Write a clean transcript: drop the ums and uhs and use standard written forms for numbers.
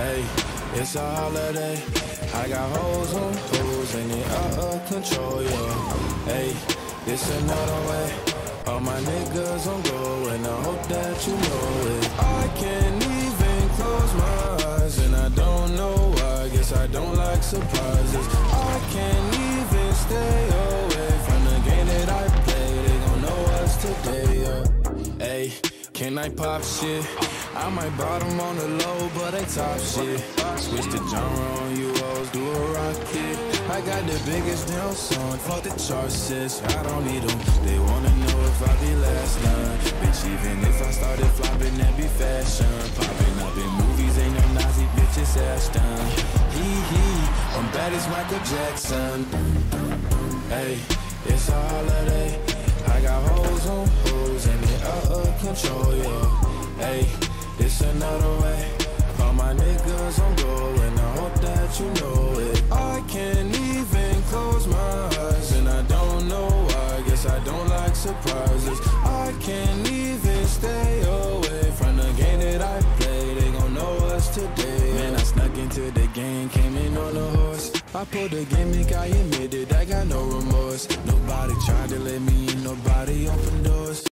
Hey, it's a holiday. I got hoes on hoes and they out of control, yeah. Hey, it's another way. All my niggas on go and I hope that you know it. I can't even close my eyes and I don't know why. Guess I don't like surprises. I can't even stay away from the game that I play. They gon' know us today, yeah. Hey, can I pop shit? I might bottom on the low, but I top shit. Switch the genre on you hoes, do a rocket. I got the biggest damn song, fuck the chart, sis. I don't need them, they wanna know if I be last line. Bitch, even if I started flopping, that be fashion. Popping up in movies, ain't no Nazi bitches ass done. I'm bad as Michael Jackson. Hey, it's a holiday. I got hoes on hoes and they out of control, yeah. Hey, it's another way. All my niggas on go and I hope that you know it. I can't even close my eyes and I don't know why. Guess I don't like surprises. I can't even stay away from the game that I play. They gon' know us today. Man, I snuck into the game, came in on a horse. I pulled the gimmick, I admit it, I got no remorse. Nobody tried to let me in, nobody opened doors.